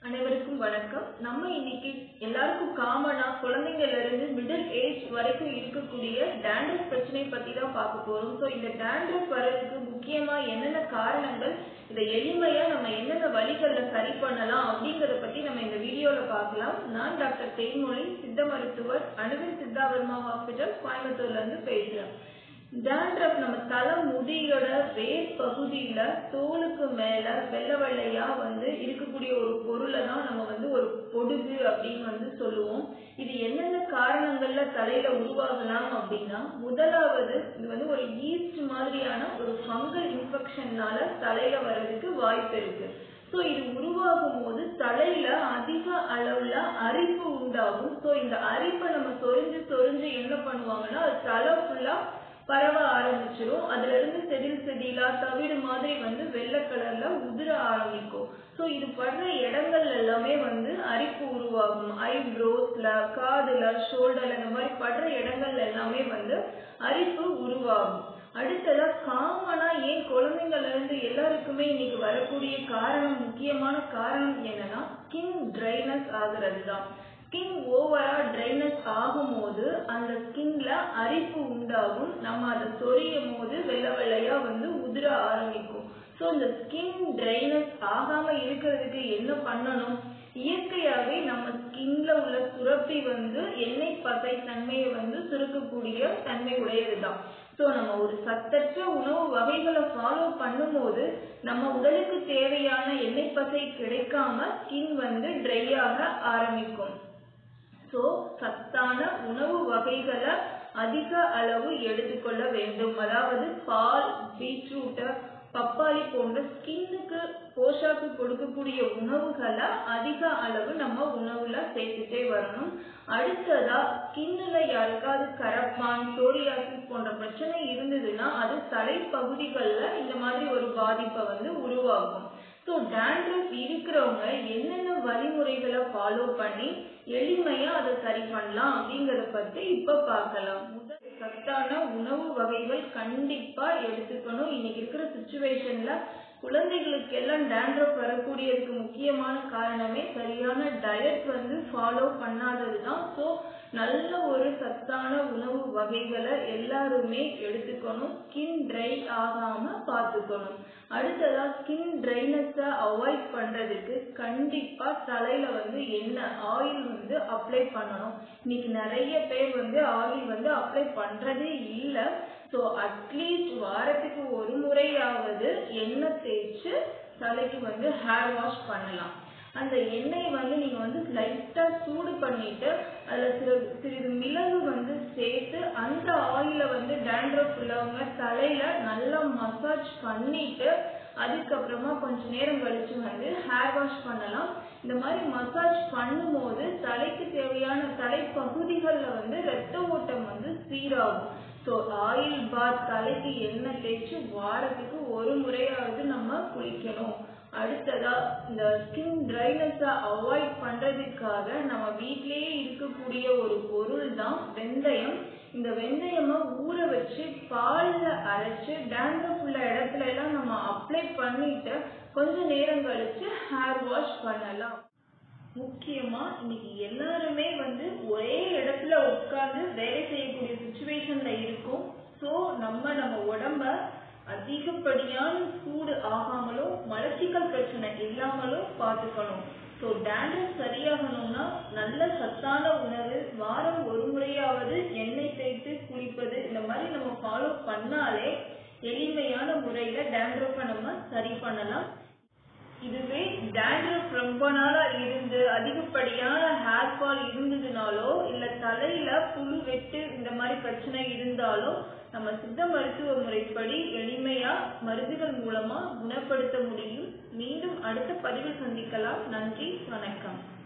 அனைவருக்கும் வணக்கம். நம்ம இன்னைக்கு எல்லாருக்கும் காமனா குழந்தைங்கள்ல இருந்து மிடில் ஏஜ் வரைக்கும் இருக்கக்கூடிய டேண்ட்ரஃப் பிரச்சனை பத்தி தான் பார்க்க போறோம். ஸோ இந்த டேண்ட்ரஃப் வர்றதுக்கு முக்கியமா என்னென்ன காரணங்கள், இதை எளிமையா நம்ம என்னென்ன வழிகள்ல சரி பண்ணலாம் அப்படிங்கறத பத்தி நம்ம இந்த வீடியோல பார்க்கலாம். நான் டாக்டர் தேன்மொழி, சித்த மருத்துவர், அனுவின் சித்தாவர்மா ஹாஸ்பிட்டல், கோயம்புத்தூர்ல இருந்து பேசுறேன். டேண்ட்ரஃப் நம்ம தலை முடியோட வேர் பகுதியில தோலுக்கு மேல வெள்ளை வெள்ளையா இருக்கக்கூடிய ஒரு பொருளை தான் நம்ம ஒரு பொடுகு அப்படின்னு சொல்லுவோம். இது என்னென்ன காரணங்கள்ல தலையில உருவாகலாம் அப்படின்னா, முதலாவது இது ஒரு ஈஸ்ட் மாதிரியான ஒரு ஃபங்கல் இன்ஃபெக்ஷன்னால தலையில வர்றதுக்கு வாய்ப்பு இருக்கு. ஸோ இது உருவாகும் போது தலையில அதிக அளவுல அரிப்பு உண்டாகும். ஸோ இந்த அரிப்பை நம்ம சொரிஞ்சு என்ன பண்ணுவாங்கன்னா, அது தலை ஃபுல்லா பரவ ஆரம்பிச்சிடும். அதுல இருந்து செதிலா தவிடு மாதிரி வெள்ளை கலர்ல உதிர ஆரம்பிக்கும். ஸோ இது படுற இடங்கள்ல எல்லாமே அரிப்பு உருவாகும். ஐப்ரோஸ்ல, காதுல, ஷோல்டர்ல இந்த மாதிரி படுற இடங்கள்ல எல்லாமே அரிப்பு உருவாகும். அடுத்ததா காமனா ஏன் குழந்தைங்கள்ல இருந்து எல்லாருக்குமே இன்னைக்கு வரக்கூடிய முக்கியமான காரணம் என்னன்னா, ஸ்கின் ட்ரைனஸ் ஆகுறது தான். ஸ்கின் ஓவரா ட்ரைனஸ் ஆகும் போது அந்த ஸ்கின்ல அரிப்பு உண்டாகும். நம்ம அதை சொரியும் போது வெள்ளை வெள்ளையா உதிர ஆரம்பிக்கும். ஸோ இந்த ஸ்கின் ட்ரைனஸ் ஆகாம இருக்கிறதுக்கு என்ன பண்ணணும்? இயற்கையாவே நம்ம ஸ்கின்ல உள்ள சுரப்பி எண்ணெய் பசை தன்மையை சுருக்கக்கூடிய தன்மை உடையதுதான். ஸோ நம்ம ஒரு சத்தற்ற உணவு வகைகளை ஃபாலோ பண்ணும்போது நம்ம உடலுக்கு தேவையான எண்ணெய் பசை கிடைக்காம ஸ்கின் ட்ரை ஆக ஆரம்பிக்கும். ஸோ சத்தான உணவு வகைகளை அதிக அளவு எடுத்துக்கொள்ள வேண்டும். அதாவது பால், பீட்ரூட், பப்பாளி போன்ற ஸ்கின்னுக்கு போஷாக்கு கொடுக்கக்கூடிய உணவுகளை அதிக அளவு நம்ம உணவுல சேர்த்துட்டே வரணும். அடுத்ததா, ஸ்கின்னுல யாருக்காவது கரப்பான், சோரியாசிஸ் போன்ற பிரச்சனை இருந்ததுன்னா அது தலைப்பகுதிகளில் இந்த மாதிரி ஒரு பாதிப்பை உருவாகும். ஸோ டேண்ட்ரஃப் இருக்கிறவங்க என்னென்ன வழிமுறைகளை ஃபாலோ பண்ணி எளிமையா அதை சரி பண்ணலாம் அப்படிங்கறத பத்தி இப்ப பார்க்கலாம். முதல், சத்தான உணவு வகைகள் கண்டிப்பா எடுத்துக்கணும். இன்னைக்கு இருக்கிற சிச்சுவேஷன்ல குழந்தைகளுக்கு எல்லாம் டேண்ட்ரஃப் வரக்கூடியதுக்கு முக்கியமான காரணமே சரியான டயட் ஃபாலோ பண்ணாததுதான். ஸோ நல்ல ஒரு சத்தான உணவு வகைகளை எல்லாருமே எடுத்துக்கணும். ஸ்கின் ட்ரை ஆகாம பார்த்துக்கணும். அடுத்ததா, ஸ்கின் ட்ரைனஸை அவாய்ட் பண்றதுக்கு கண்டிப்பா தலையில எண்ணெய் ஆயில் அப்ளை பண்ணணும். இன்னைக்கு நிறைய பேர் ஆயில் அப்ளை பண்றதே இல்லை. ஸோ அட்லீஸ்ட் வாரத்துக்கு ஒரு முறையாவது எண்ணெய் தேய்ச்சு தலைக்கு ஹேர் வாஷ் பண்ணலாம். அந்த எண்ணெய் நீங்க லைட்டா சூடு பண்ணிட்டு அதுல சிறிது மிளகு சேர்த்து அந்த ஆயில டேண்ட்ரஃப் உள்ளவங்க தலையில நல்லா மசாஜ் பண்ணிட்டு அதுக்கப்புறமா கொஞ்ச நேரம் கழிச்சு ஹேர் வாஷ் பண்ணலாம். இந்த மாதிரி மசாஜ் பண்ணும் போது தலைக்கு தேவையான தலைப்பகுதிகள்ல ரத்த ஓட்டம் சீராகும். ஸோ ஆயில் பாத், தலைக்கு எண்ணெய் தேய்ச்சி வாரத்துக்கு ஒரு முறையாவது நம்ம குளிக்கணும். அடுத்ததா, இந்த ஸ்கின் ட்ரைனஸை அவாய்ட் பண்றதுக்காக நம்ம வீட்டிலேயே இருக்கக்கூடிய ஒரு பொருள் தான் வெந்தயம். இந்த வெந்தயமா ஊற வச்சு பால்ல அரைச்சு டேண்ட்ரஃப் உள்ள இடத்துல எல்லாம் நம்ம அப்ளை பண்ணிட்டு கொஞ்ச நேரம் கழிச்சு ஹேர் வாஷ் பண்ணலாம். முக்கியமா இன்னைக்கு எல்லாருமே ஒரே இடத்துல உட்கார்ந்து வேலை செய்யக்கூடிய சிச்சுவேஷன்ல இருக்கும். ஸோ நம்ம உடம்ப அதிகப்படியான சூடு ஆகாமலும் மலச்சிக்கல் பிரச்சனை இல்லாமலும் பார்த்துக்கணும். ஸோ டேண்ட்ரஃப் சரியாகணும்னா நல்ல சத்தான உணவு, வாரம் ஒரு முறையாவது எண்ணெய் தேய்த்து குளிப்பது, இந்த மாதிரி நம்ம ஃபாலோ பண்ணாலே எளிமையான முறையில டேண்ட்ரஃபை நம்ம சரி பண்ணலாம். இதுவே டேண்ட்ரஃப் ரொம்ப நாளா இருந்து அதிகப்படியான ஹேர் ஃபால் இருந்ததுனாலோ இல்ல தலையில புழு வெட்டு இந்த மாதிரி பிரச்சனை இருந்தாலும் நம்ம சித்த மருத்துவ முறைப்படி எளிமையா மருந்துகள் மூலமா குணப்படுத்த முடியும். மீண்டும் அடுத்த பதிவில் சந்திக்கலாம். நன்றி, வணக்கம்.